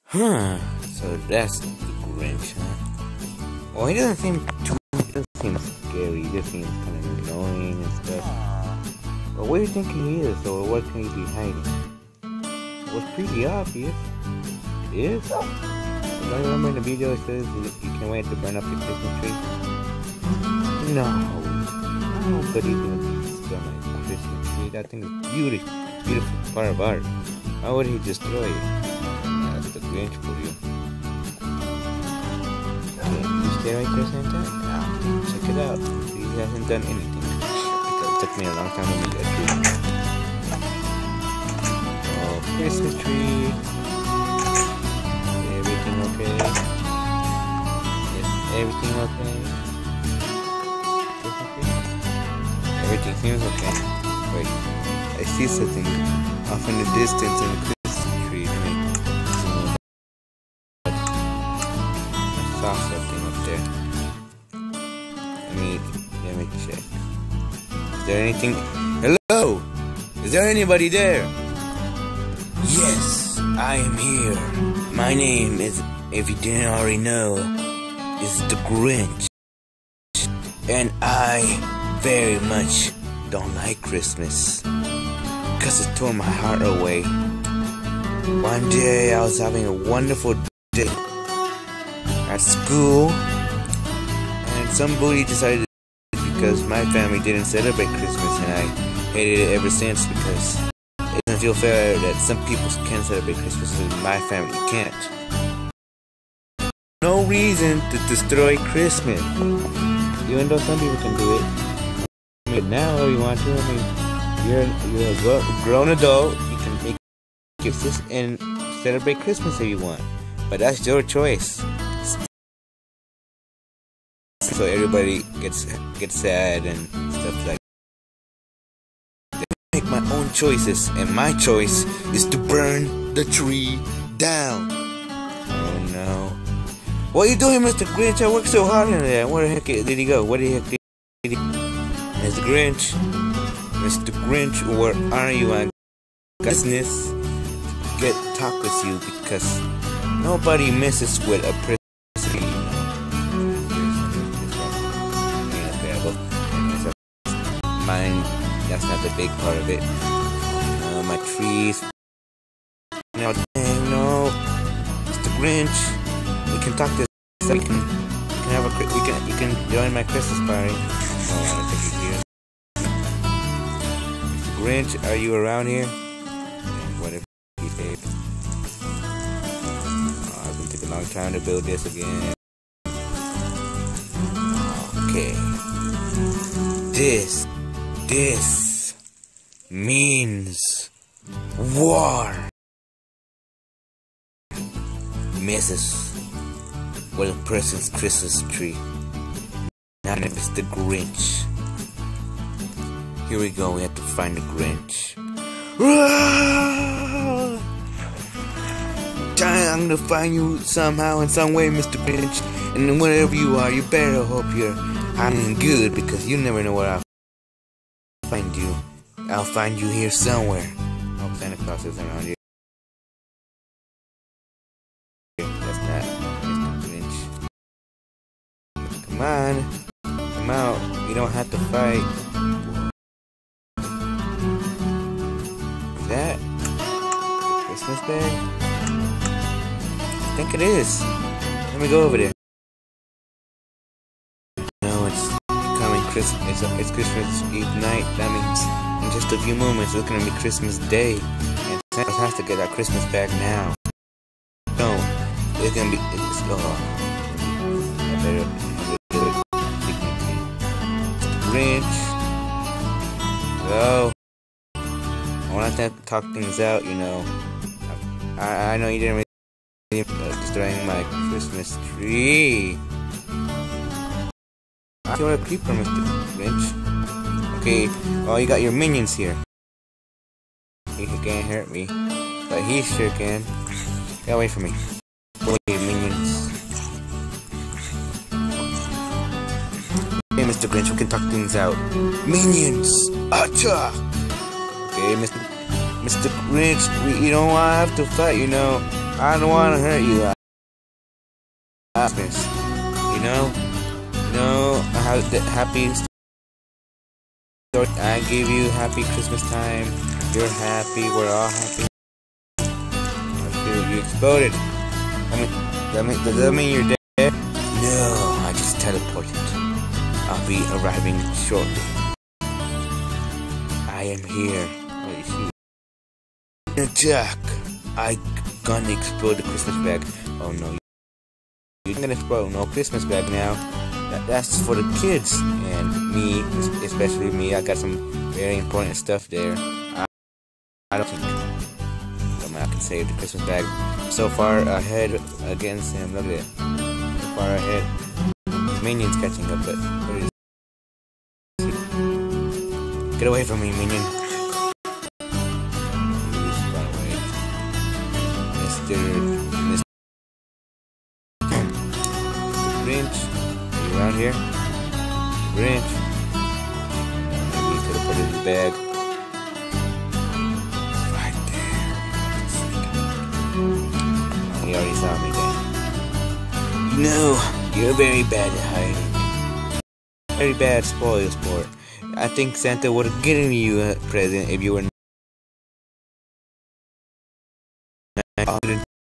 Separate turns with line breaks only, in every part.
So that's the Grinch, huh? Well, he doesn't seem scary. He just seems kind of annoying and stuff. But where do you think he is, or what can he be hiding? It was pretty obvious. It is? Don't you remember in the video it says you can't wait to burn up your Christmas tree? No. Nobody's gonna destroy my Christmas tree. That thing is beautiful. Beautiful part of art. Why would he destroy it? That's the Grinch for you. Okay, you stay right there, Santa? Now, check it out. He hasn't done anything. Because it took me a long time to make that tree. Oh, Christmas tree. Everything okay? Is everything okay? Everything seems okay. Wait, I see something off in the distance in the Christmas tree. I saw something up there. Let me check. Is there anything? Hello? Is there anybody there? Yes, I am here. My name is, if you didn't already know, is the Grinch. And I very much don't like Christmas. Cause it tore my heart away. One day I was having a wonderful day at school. And some booty decided to, because my family didn't celebrate Christmas, and I hated it ever since because it doesn't feel fair that some people can celebrate Christmas and my family can't. No reason to destroy Christmas. Even though some people can do it. I mean, now if you want to, you're a grown adult. You can make gifts and celebrate Christmas if you want. But that's your choice. So everybody gets sad and stuff like that. I make my own choices, and my choice is to burn the tree down. Oh no. What are you doing, Mr. Grinch? I worked so hard on that. Where the heck did he go? What the heck did he go? Mr. Grinch? Mr. Grinch, where are you? I business get talk with you because nobody messes with a Christmas tree. Mine, that's not the big part of it. My trees. No, dang, no. Mr. Grinch. We can talk this. So we can have a. You can join my Christmas party. Oh, I don't think you're here. Mr. Grinch, are you around here? And what if he did? Oh, it's gonna take a long time to build this again. Okay. This means war. Messes with a person's Christmas tree. Not if it's the Grinch. Here we go, we have to find the Grinch. I'm gonna find you somehow in some way, Mr. Grinch. And wherever you are, you better hope I'm good, because you never know where I'll find you. I'll find you here somewhere. I hope Santa Claus is around here. That's not Mr. Grinch. Come on. Come out. You don't have to fight. Is that the Christmas bag? I think it is. Let me go over there. No, it's becoming Christmas. It's Christmas Eve night. That means in just a few moments it's gonna be Christmas Day, and Santa has to get our Christmas bag now. No, it's gonna be. I better do it. Grinch. Hello. I want to talk things out. You know. I know you didn't really destroying my Christmas tree. You're a creeper, Mr. Grinch. Okay, oh, you got your minions here. He can't hurt me, but he sure can. Get away from me. Wait, minions. Hey, Mr. Grinch, we can talk things out. Minions! Acha! Okay, Mr. Mr. Grinch, you don't want to have to fight, you know. I don't want to hurt you. You know? No, happy story. I gave you happy Christmas time. You're happy. We're all happy. You exploded. Does that mean you're dead? No, I just teleported. I'll be arriving shortly. I am here. Holy shoot. Jack, I gonna explode the Christmas bag. Oh no. You're gonna explode. No Christmas bag now. That's for the kids and me, especially me. I got some very important stuff there. I don't think I can save the Christmas bag. So far ahead against him. Look at it. So far ahead. Minion's catching up, but what is it? Get away from me, Minion. Mr. Grinch. Are you around here? Grinch. Maybe you could have put it in the bag. Right there. He already saw me then. No, you're very bad at hiding. Very bad spoil sport. I think Santa would have given you a present if you were not.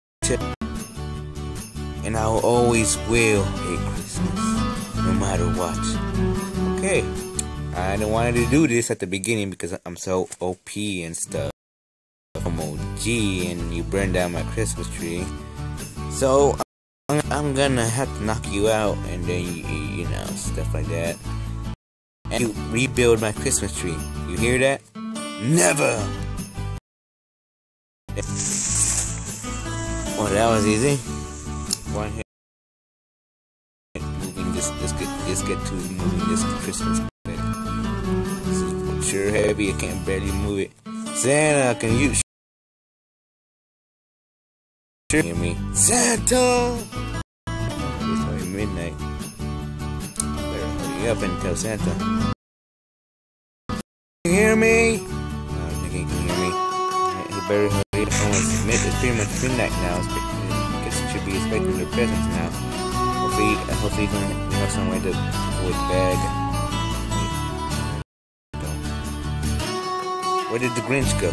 And I always will hate Christmas, no matter what. Okay, I didn't want to do this at the beginning because I'm so OP and stuff. I'm OG and you burned down my Christmas tree. So I'm gonna have to knock you out and then you know, stuff like that. And you rebuild my Christmas tree. You hear that? Never! Well, that was easy. One hit. Moving this. Let's get to moving this Christmas bag. This is sure heavy. I can't barely move it. Santa, can you hear me? Santa! It's only midnight. Better hurry up and tell Santa. Can you hear me? No, I think he can hear me. He better hurry up. It's pretty much midnight now. I guess it should be expecting their presents now. Hopefully you can have some way to avoid the bag. Where did the Grinch go?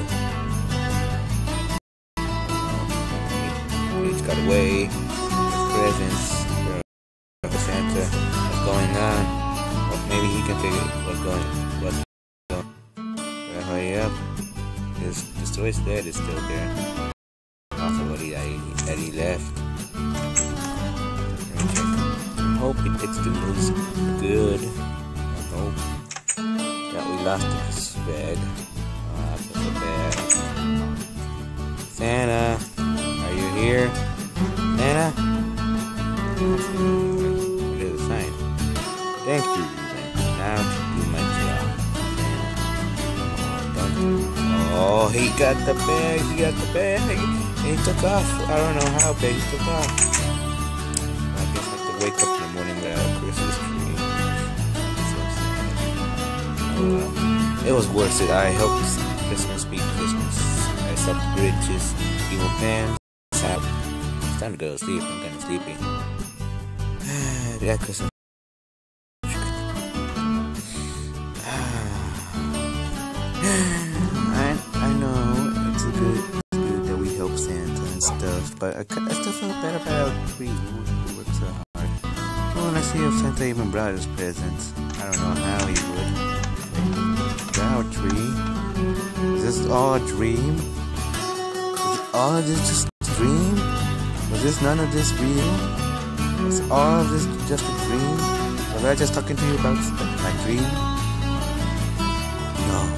Grinch got away. Presents. Santa. What's going on? Well, maybe he can figure what's going on. Hurry up. The store's dead is still there. Also, that he left. Let me check. I hope he takes the news good. I hope that we lost the bag. That's the bag. Santa, are you here? Santa? There's a sign. Thank you, Santa. Now do my job. Oh, he got the bag. He got the bag. He took off. I don't know how, but he took off. I guess I have to wake up in the morning without a Christmas tree. So sad. Oh well. It was worth it. I helped Christmas be Christmas. I stopped Grinch's evil plans. It's time to go to sleep. I'm kind of sleepy. Yeah, Christmas. I know it's good that we help Santa and stuff, but I still feel bad about we worked so hard. Well, let's see if Santa even brought his presents. I don't know how he would. Our tree. Is this all a dream? Is all of this just a dream? Was this none of this real? Was all of this just a dream? Was I just talking to you about my dream? No.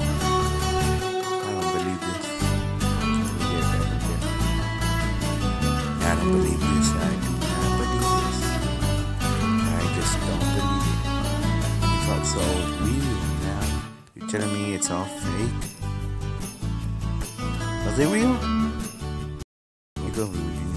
I don't believe this. I do not believe this. I just don't believe it. It felt so real now. You're telling me it's all fake? Was it real? You go real.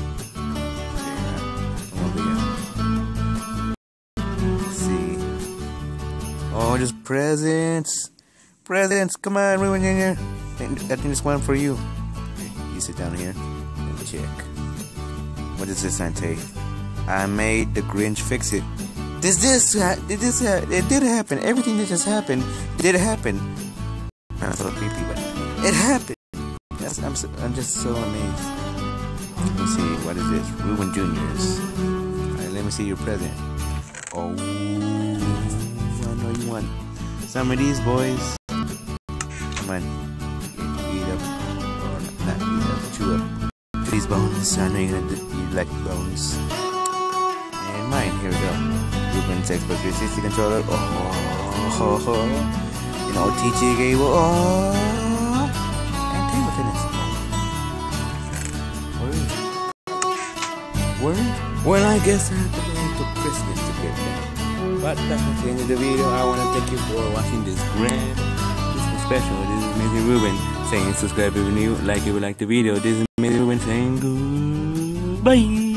Let's see. Oh, just presents. Presents. Come on, everyone in here. think this one for you. You sit down here and check. What does this sign say? I made the Grinch fix it. It did happen. Everything that just happened did happen. That's so creepy, but it happened. Yes, I'm just so amazed. Let me see. What is this? Ruben Jr.'s. Alright, let me see your present. Oh, I know you want some of these, boys. Come on. Eat up. Or not eat up. Chew up. These bones. I know you like bones. And mine. Here we go. Ruben's Xbox 360 controller. Oh. You know, TJ Gable. Oh. And table tennis. Word? Well, I guess I have to wait until Christmas to get that. But that's the end of the video. I want to thank you for watching this grand Christmas special. This is Amazing Ruben saying subscribe if you're new, like if you like the video. This is Amazing Ruben saying goodbye.